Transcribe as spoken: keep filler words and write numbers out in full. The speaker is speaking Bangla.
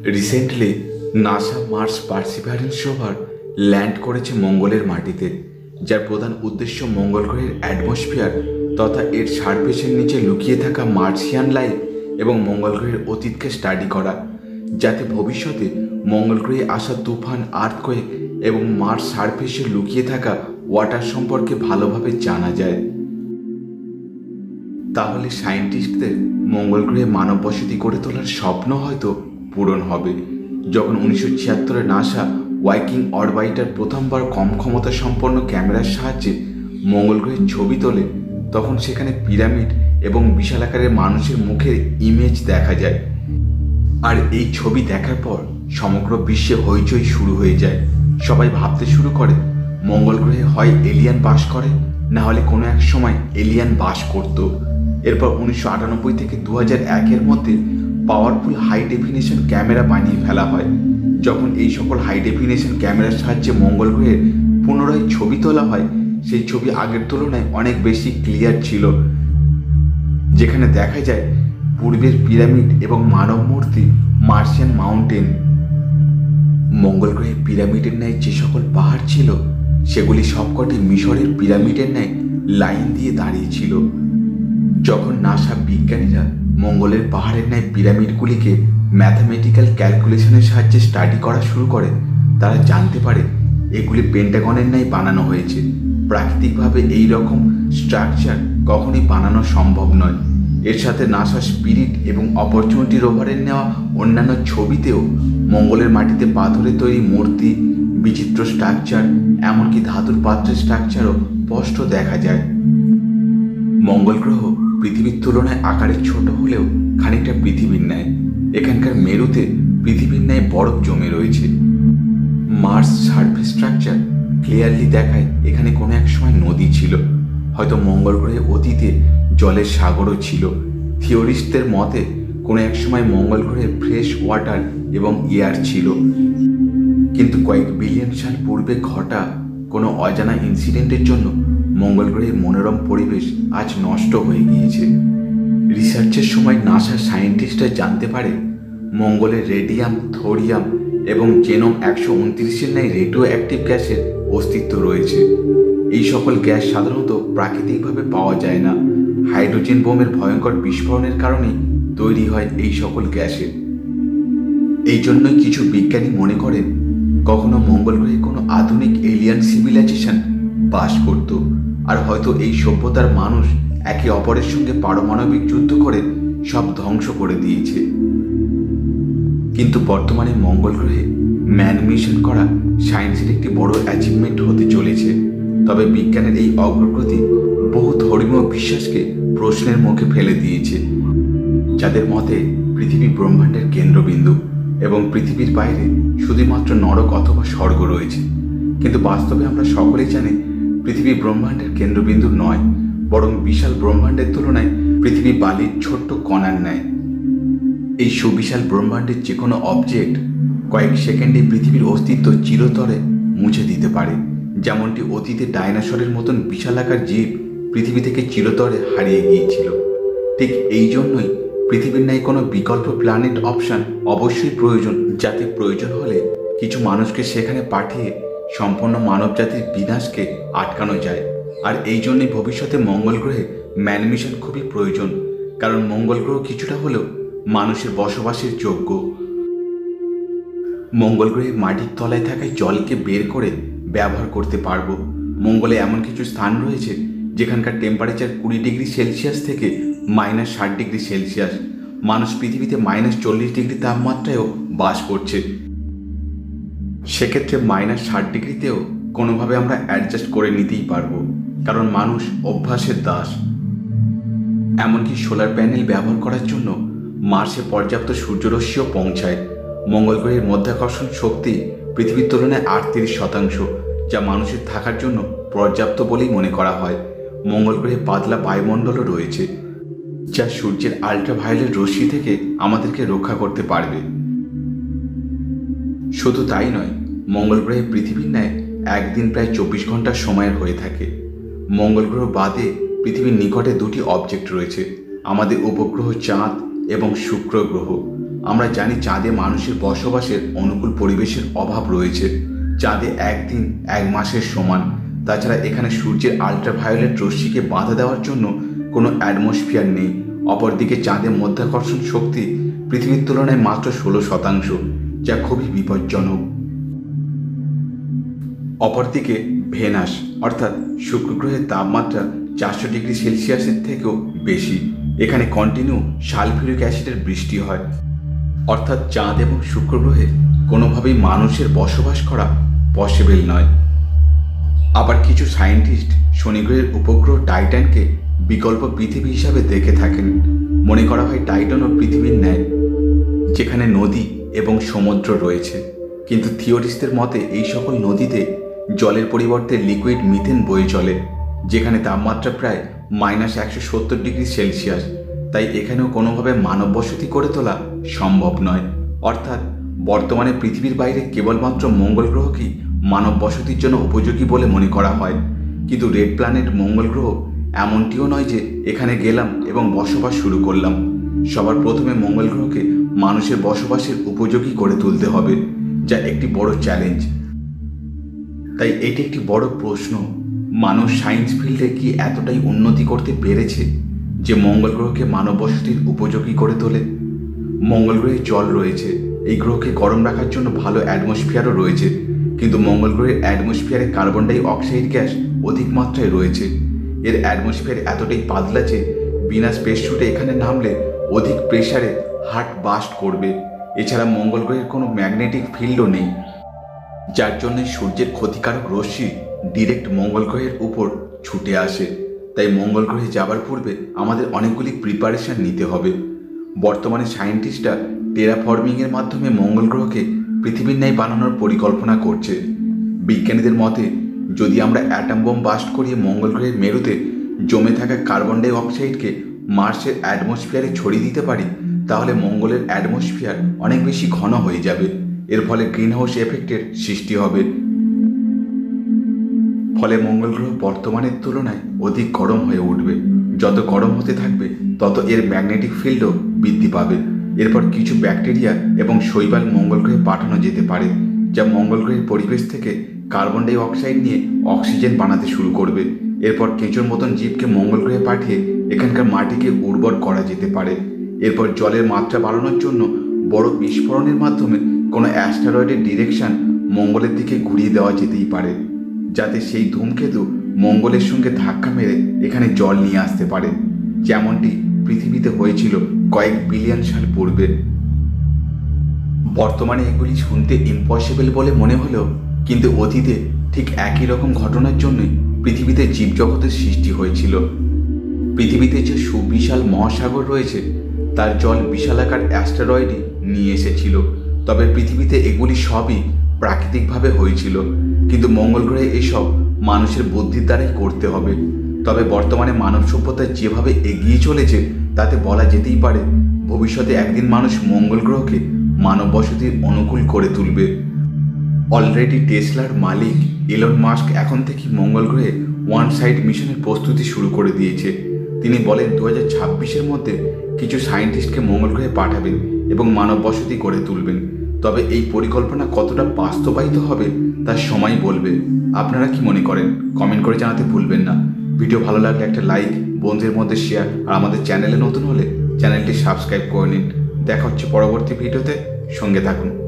Recently NASA Mars Perseverance rover land করেছে মঙ্গলের মাটিতে, যার প্রধান উদ্দেশ্য মঙ্গল গ্রহের অ্যাটমসফিয়ার তথা এর সারফেসের নিচে লুকিয়ে থাকা মার্সিয়ান লাইফ এবং মঙ্গল গ্রহের অতীতকে স্টাডি করা, যাতে ভবিষ্যতে মঙ্গল গ্রহে আসা তুফান, আর্থকোয়েক এবং মার্স সারফেসে লুকিয়ে থাকা ওয়াটার সম্পর্কে ভালোভাবে জানা যায়। তাহলে সায়েন্টিস্টদের মঙ্গল গ্রহে মানব বসতি গড়ে তোলার স্বপ্ন হয়তো পূরণ হবে। যখন উনিশশো ছিয়াত্তরে নাসা ওয়াইকিং অরবাইটার প্রথমবার কম ক্ষমতা সম্পন্ন ক্যামেরার সাহায্যে মঙ্গল গ্রহের ছবি তোলে, তখন সেখানে পিরামিড এবং বিশাল আকারের মানুষের মুখের ইমেজ দেখা যায়। আর এই ছবি দেখার পর সমগ্র বিশ্বে হইচই শুরু হয়ে যায়। সবাই ভাবতে শুরু করে মঙ্গল গ্রহে হয় এলিয়ান বাস করে, না হলে কোনো এক সময় এলিয়ান বাস করত। এরপর উনিশশো আটানব্বই থেকে দু হাজার একের মধ্যে পাওয়ারফুল হাই ডেফিনেশন ক্যামেরা বানিয়ে ফেলা হয়। যখন এই সকল হাই ডেফিনেশন ক্যামেরার সাহায্যে মঙ্গল গ্রহের পুনরায় ছবি তোলা হয়, সেই ছবি আগের তুলনায় অনেক বেশি ক্লিয়ার ছিল, যেখানে দেখা যায় পূর্বের পিরামিড এবং মানব মূর্তি, মার্সিয়ান মাউন্টেন। মঙ্গল গ্রহের পিরামিডের ন্যায় যে সকল পাহাড় ছিল, সেগুলি সবকটি মিশরের পিরামিডের ন্যায় লাইন দিয়ে দাঁড়িয়েছিল। যখন নাসা বিজ্ঞানীরা মঙ্গলের পাহাড়ের ন্যায় পিরামিডগুলিকে ম্যাথামেটিক্যাল ক্যালকুলেশনের সাহায্যে স্টাডি করা শুরু করে, তারা জানতে পারে এগুলি পেন্টাগনের ন্যায় বানানো হয়েছে। প্রাকৃতিকভাবে এই রকম স্ট্রাকচার কখনই বানানো সম্ভব নয়। এর সাথে নাসা স্পিরিট এবং অপরচুনিটি রোভারের নেওয়া অন্যান্য ছবিতেও মঙ্গলের মাটিতে পাথরে তৈরি মূর্তি, বিচিত্র স্ট্রাকচার, এমনকি ধাতুর পাত্রের স্ট্রাকচারও স্পষ্ট দেখা যায়। মঙ্গল গ্রহ পৃথিবীর তুলনায় আকারে ছোট হলেও খানিকটা পৃথিবীর ন্যায়। এখানকার মেরুতে পৃথিবীর ন্যায় বরফ জমে রয়েছে। মার্স সারফেস স্ট্রাকচার ক্লিয়ারলি দেখায় এখানে কোনো এক সময় নদী ছিল। হয়তো মঙ্গল গ্রহে অতীতে জলের সাগরও ছিল। থিওরিস্টদের মতে কোনো এক সময় মঙ্গল গ্রহে ফ্রেশ ওয়াটার এবং এয়ার ছিল, কিন্তু কয়েক বিলিয়ন সাল পূর্বে ঘটা কোনো অজানা ইনসিডেন্টের জন্য মঙ্গল গ্রহের মনোরম পরিবেশ আজ নষ্ট হয়ে গিয়েছে। রিসার্চের সময় নাসার সায়েন্টিস্টরা জানতে পারে মঙ্গলের রেডিয়াম, থোরিয়াম এবং জেনোম একশো উনত্রিশের ন্যায় রেডিও অ্যাক্টিভ গ্যাসের অস্তিত্ব রয়েছে। এই সকল গ্যাস সাধারণত প্রাকৃতিকভাবে পাওয়া যায় না। হাইড্রোজেন বোমের ভয়ঙ্কর বিস্ফোরণের কারণেই তৈরি হয় এই সকল গ্যাসের। এই জন্যই কিছু বিজ্ঞানী মনে করেন কখনো মঙ্গল গ্রহে কোনো আধুনিক এলিয়ান সিভিলাইজেশন বাস করত, আর হয়তো এই সভ্যতার মানুষ একে অপরের সঙ্গে পারমাণবিক যুদ্ধ করে সব ধ্বংস করে দিয়েছে। কিন্তু বর্তমানে মঙ্গল গ্রহে ম্যান মিশন করা সায়েন্সের একটি বড় অ্যাচিভমেন্ট হতে চলেছে। তবে বিজ্ঞানের এই অগ্রগতি বহু ধর্মীয় বিশ্বাসকে প্রশ্নের মুখে ফেলে দিয়েছে, যাদের মতে পৃথিবী ব্রহ্মাণ্ডের কেন্দ্রবিন্দু এবং পৃথিবীর বাইরে শুধুমাত্র নরক অথবা স্বর্গ রয়েছে। কিন্তু বাস্তবে আমরা সকলেই জানি পৃথিবী ব্রহ্মাণ্ডের কেন্দ্রবিন্দু নয়, বরং বিশাল ব্রহ্মাণ্ডের তুলনায় পৃথিবী বালির ছোট্ট কণার ন্যায়। এই সুবিশাল ব্রহ্মাণ্ডের যে কোনো অবজেক্ট কয়েক সেকেন্ডে পৃথিবীর অস্তিত্ব চিরতরে মুছে দিতে পারে, যেমনটি অতীতে ডাইনোসরের মতন বিশালাকার জীব পৃথিবী থেকে চিরতরে হারিয়ে গিয়েছিল। ঠিক এই জন্যই পৃথিবীর ন্যায় কোনো বিকল্প প্ল্যানেট অপশন অবশ্যই প্রয়োজন, যাতে প্রয়োজন হলে কিছু মানুষকে সেখানে পাঠিয়ে সম্পূর্ণ মানবজাতির বিনাশকে আটকানো যায়। আর এই জন্যই ভবিষ্যতে মঙ্গল গ্রহে ম্যান মিশন খুবই প্রয়োজন, কারণ মঙ্গল গ্রহ কিছুটা হলেও মানুষের বসবাসের যোগ্য। মঙ্গল গ্রহে মাটির তলায় থাকা জলকে বের করে ব্যবহার করতে পারবো। মঙ্গলে এমন কিছু স্থান রয়েছে যেখানকার টেম্পারেচার কুড়ি ডিগ্রি সেলসিয়াস থেকে মাইনাস ষাট ডিগ্রি সেলসিয়াস। মানুষ পৃথিবীতে মাইনাস চল্লিশ ডিগ্রি তাপমাত্রায়ও বাস করছে। সেক্ষেত্রে মাইনাস ষাট ডিগ্রিতেও কোনোভাবে আমরা অ্যাডজাস্ট করে নিতেই পারবো, কারণ মানুষ অভ্যাসের দাস। এমনকি সোলার প্যানেল ব্যবহার করার জন্য মার্সে পর্যাপ্ত সূর্যরশ্মিও পৌঁছায়। মঙ্গল গ্রহের মধ্যাকর্ষণ শক্তি পৃথিবীর তুলনায় আটত্রিশ শতাংশ, যা মানুষের থাকার জন্য পর্যাপ্ত বলেই মনে করা হয়। মঙ্গল গ্রহে পাতলা বায়ুমণ্ডলও রয়েছে, যা সূর্যের আল্ট্রাভায়োলেট রশ্মি থেকে আমাদেরকে রক্ষা করতে পারবে। শুধু তাই নয়, মঙ্গল গ্রহে পৃথিবীর ন্যায় একদিন প্রায় চব্বিশ ঘন্টা সময়ের হয়ে থাকে। মঙ্গল গ্রহ বাদে পৃথিবীর নিকটে দুটি অবজেক্ট রয়েছে, আমাদের উপগ্রহ চাঁদ এবং শুক্র গ্রহ। আমরা জানি চাঁদে মানুষের বসবাসের অনুকূল পরিবেশের অভাব রয়েছে। চাঁদে একদিন এক মাসের সমান। তাছাড়া এখানে সূর্যের আল্ট্রাভায়োলেট রশ্মিকে বাধা দেওয়ার জন্য কোনো অ্যাটমসফিয়ার নেই। অপরদিকে চাঁদের মধ্যাকর্ষণ শক্তি পৃথিবীর তুলনায় মাত্র ষোলো শতাংশ, যা খুবই বিপজ্জনক। অপরদিকে ভেনাস অর্থাৎ শুক্র গ্রহের তাপমাত্রা চারশো ডিগ্রি সেলসিয়াসের থেকেও বেশি। এখানে কন্টিনিউ সালফিউরিক অ্যাসিডের বৃষ্টি হয়, অর্থাৎ চাঁদ এবং শুক্র গ্রহে কোনোভাবেই মানুষের বসবাস করা পসিবল নয়। আবার কিছু সায়েন্টিস্ট শনি গ্রহের উপগ্রহ টাইটানকে বিকল্প পৃথিবী হিসাবে দেখে থাকেন। মনে করা হয় টাইটানও পৃথিবীর ন্যায়, যেখানে নদী এবং সমুদ্র রয়েছে, কিন্তু থিওরিস্টদের মতে এই সকল নদীতে জলের পরিবর্তে লিকুইড মিথেন বয়ে চলে, যেখানে তাপমাত্রা প্রায় মাইনাস একশো সত্তর ডিগ্রি সেলসিয়াস। তাই এখানেও কোনোভাবে মানব বসতি করে তোলা সম্ভব নয়। অর্থাৎ বর্তমানে পৃথিবীর বাইরে কেবলমাত্র মঙ্গল গ্রহকেই মানব বসতির জন্য উপযোগী বলে মনে করা হয়। কিন্তু রেড প্ল্যানেট মঙ্গল গ্রহ এমনটিও নয় যে এখানে গেলাম এবং বসবাস শুরু করলাম। সবার প্রথমে মঙ্গল গ্রহকে মানুষের বসবাসের উপযোগী করে তুলতে হবে, যা একটি বড় চ্যালেঞ্জ। তাই এটি একটি বড় প্রশ্ন, মানুষ সায়েন্স ফিল্ডে কি এতটাই উন্নতি করতে পেরেছে যে মঙ্গল গ্রহকে মানব বসতির উপযোগী করে তোলে? মঙ্গল গ্রহে জল রয়েছে, এই গ্রহকে গরম রাখার জন্য ভালো অ্যাটমসফিয়ারও রয়েছে, কিন্তু মঙ্গল গ্রহের অ্যাটমসফিয়ারে কার্বন ডাই অক্সাইড গ্যাস অধিক মাত্রায় রয়েছে। এর অ্যাটমসফিয়ার এতটাই পাতলা যে বিনা স্পেস শুটে এখানে নামলে অধিক প্রেসারে হার্ট বাস্ট করবে। এছাড়া মঙ্গল গ্রহের কোনো ম্যাগনেটিক ফিল্ডও নেই, যার জন্য সূর্যের ক্ষতিকারক রশ্মি ডিরেক্ট মঙ্গল গ্রহের উপর ছুটে আসে। তাই মঙ্গল গ্রহে যাবার পূর্বে আমাদের অনেকগুলি প্রিপারেশন নিতে হবে। বর্তমানে সায়েন্টিস্টরা টেরাফর্মিংয়ের মাধ্যমে মঙ্গল গ্রহকে পৃথিবীর ন্যায় বানানোর পরিকল্পনা করছে। বিজ্ঞানীদের মতে যদি আমরা অ্যাটম বোম বাস্ট করিয়ে মঙ্গল গ্রহের মেরুতে জমে থাকা কার্বন ডাই অক্সাইডকে মার্সের অ্যাটমসফিয়ারে ছড়িয়ে দিতে পারি, তাহলে মঙ্গলের অ্যাটমসফিয়ার অনেক বেশি ঘন হয়ে যাবে। এর ফলে গ্রিন হাউস এফেক্টের সৃষ্টি হবে। ফলে মঙ্গল গ্রহ বর্তমানের তুলনায় অধিক গরম হয়ে উঠবে। যত গরম হতে থাকবে তত এর ম্যাগনেটিক ফিল্ডও বৃদ্ধি পাবে। এরপর কিছু ব্যাকটেরিয়া এবং শৈবাল মঙ্গল গ্রহে পাঠানো যেতে পারে, যা মঙ্গল গ্রহের পরিবেশ থেকে কার্বন ডাই অক্সাইড নিয়ে অক্সিজেন বানাতে শুরু করবে। এরপর কেঁচোর মতন জীবকে মঙ্গল গ্রহে পাঠিয়ে এখানকার মাটিকে উর্বর করা যেতে পারে। এরপর জলের মাত্রা বাড়ানোর জন্য বড় বিস্ফোরণের মাধ্যমে কোনো অ্যাস্টেরয়েডের ডিরেকশন মঙ্গলের দিকে ঘুরিয়ে দেওয়া যেতেই পারে, যাতে সেই ধূমকেতু মঙ্গলের সঙ্গে ধাক্কা মেরে এখানে জল নিয়ে আসতে পারে, যেমনটি পৃথিবীতে হয়েছিল কয়েক বিলিয়ন সাল পূর্বে। বর্তমানে এগুলি শুনতে ইম্পসিবল বলে মনে হলেও কিন্তু অতীতে ঠিক একই রকম ঘটনার জন্যই পৃথিবীতে জীবজগতের সৃষ্টি হয়েছিল। পৃথিবীতে যে সুবিশাল মহাসাগর রয়েছে তার জল বিশালাকার অ্যাস্টেরয়েডই নিয়ে এসেছিল। তবে পৃথিবীতে এগুলি সবই প্রাকৃতিকভাবে হয়েছিল, কিন্তু মঙ্গল গ্রহে এসব মানুষের বুদ্ধির দ্বারাই করতে হবে। তবে বর্তমানে মানব সভ্যতা যেভাবে এগিয়ে চলেছে তাতে বলা যেতেই পারে ভবিষ্যতে একদিন মানুষ মঙ্গল গ্রহকে মানব বসতির অনুকূল করে তুলবে। অলরেডি টেসলার মালিক এলন মাস্ক এখন থেকে মঙ্গল গ্রহে ওয়ান সাইড মিশনের প্রস্তুতি শুরু করে দিয়েছে। তিনি বলেন দু হাজার ছাব্বিশের মধ্যে কিছু সায়েন্টিস্টকে মঙ্গল গ্রহে পাঠাবেন এবং মানব বসতি গড়ে তুলবেন। তবে এই পরিকল্পনা কতটা বাস্তবায়িত হবে তার সময় বলবে। আপনারা কি মনে করেন কমেন্ট করে জানাতে ভুলবেন না। ভিডিও ভালো লাগলে একটা লাইক, বন্ধুদের মধ্যে শেয়ার, আর আমাদের চ্যানেলে নতুন হলে চ্যানেলটি সাবস্ক্রাইব করে নিন। দেখা হচ্ছে পরবর্তী ভিডিওতে, সঙ্গে থাকুন।